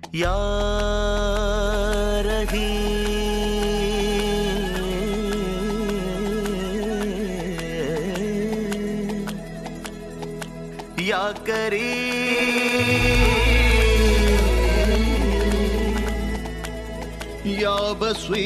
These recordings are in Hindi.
या रही या करी या बस्वी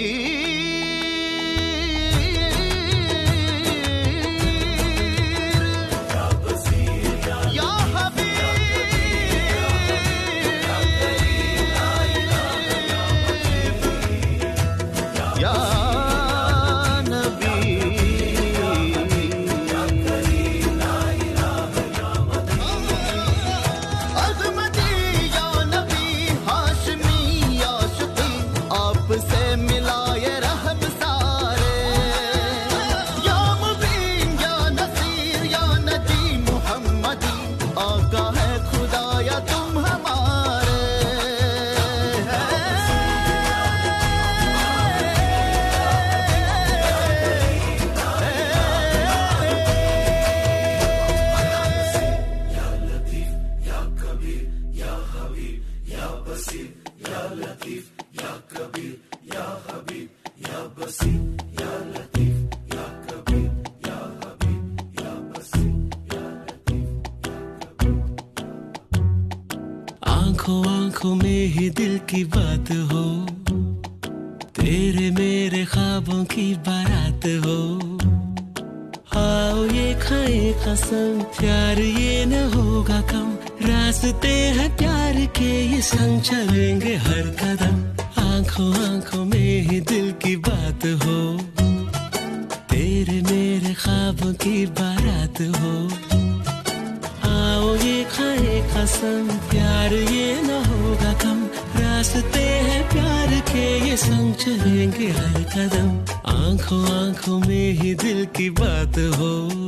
आंखों आंखों में ही दिल की बात हो, तेरे मेरे ख्वाबों की बारात हो। आओ ये खाए कसम, प्यार ये न होगा कम, रास्ते हैं प्यार के ये संग चलेंगे हर कदम। आंखों आंखों में ही दिल की बात हो, तेरे मेरे ख्वाबों की बारात हो। आओ ये खाए कसम, प्यार ये न होगा कम, रास्ते हैं प्यार के ये संग चलेंगे हर कदम। आंखों आंखों में ही दिल की बात हो।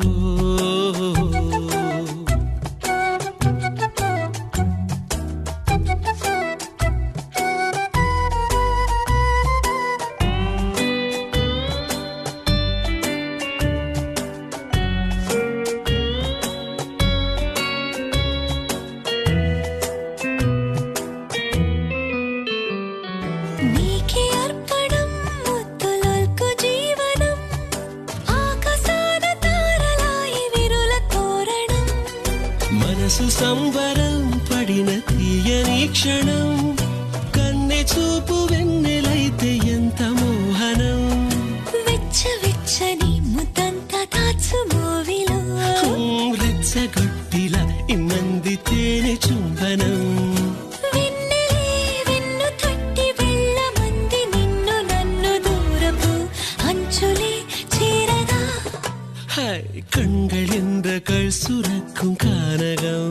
మనసు సంబరం పడిన తీయని క్షణం, కన్నె చూపు వెన్నెలైతే ఎంత మోహనం। వెచ్చ వెచ్చని ముద్దంతా దాచు మోవిలో, రెచ్చగొట్టిలా ఇమ్మంది తేనె చుంబనం। వెన్నెలే వెన్ను తట్టి వెళ్ళమంది నిన్ను నన్ను దూరపు అంచులే చేరగా। ഹായ് കൺകളെന്തകൾ സുരക്കും കാനകം।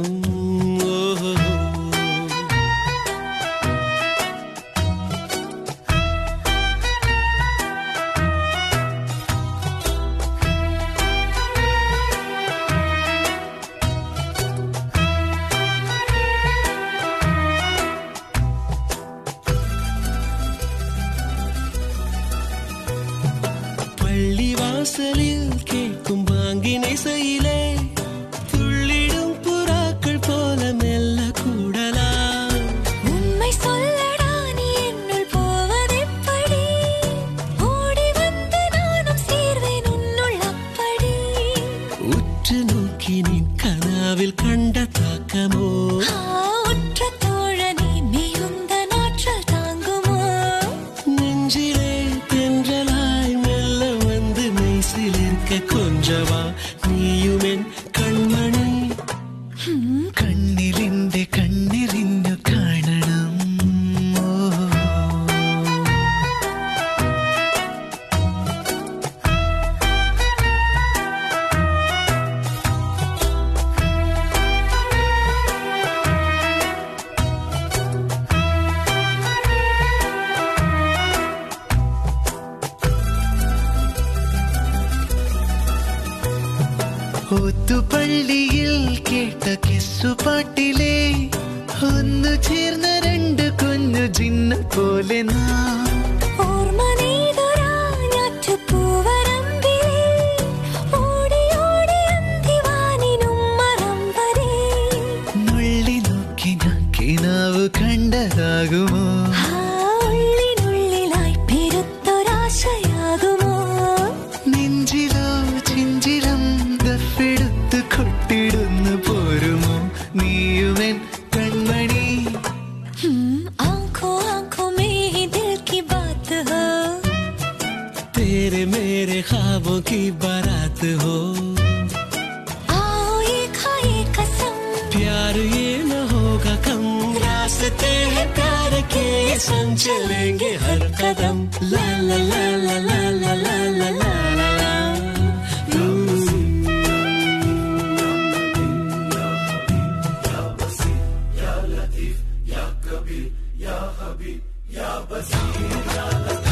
പള്ളിവാസലിൽ കേൾക്കും ബാങ്കിനിസയിലെ തുള്ളിടും പുറാക്കൾ പോലെ മെല്ലെ കൂടലാ। உண்மை சொல்லடா நீ என்னுள் போவதெப்படி, ஓடி வந்து நானும் சேர்வேன் உன்னுள் அப்படி। ഉറ്റു നോക്കി നിൻ കനാവിൽ കണ്ട താക്കമോ, உற்ற தோழனே மிகுந்த நாற்றல் தாங்குமோ। നെഞ്ചിലെ തെன்றലായി മെല്ലെ വന്ന് നെയ്സിലിരിക്ക കൊഞ്ചവാ നീയുമെൻ കൺമണി। കണ്ണിലിന്റെ കണ്ണിറിഞ്ഞു കാണണം। ഒത്തുപള്ളിയിൽ കേട്ട കിസ്സുപാട്ടിലെ ഒന്നു ചേർന്ന രണ്ട് കുഞ്ഞു ജിന്ന പോലെ നാം। ഓർമ്മ നെയ്തൊരാ ഞാറ്റുപൂവരമ്പിലേ, ഓടി ഓടി അന്തിവാനിനും മറമ്പരേ। നുള്ളി നോക്കി ഞാൻ കിനാവ് കണ്ട നല്ലതാകുമോ ആ ഉള്ളിനുള്ളിലായി പെരുത്തൊരാശയാകുമോ നെഞ്ചിലോ ചിഞ്ചിലം ദഫെടുത്ത് കൊട്ടിടുന്നു പോരുമോ നീയുമെൻ കൺമണി आंखों आंखों में ही दिल की बात हो तेरे मेरे ख्वाबों की बारात हो आओ ये खाए कसम प्यार ये न होगा कम रास्ते हैं प्यार के ये संग चलेंगे हर कदम ला ला ला ला ला ला ला ला ला ला ला या लतीफ या कबीर या हबीब या बसीर या लतीफ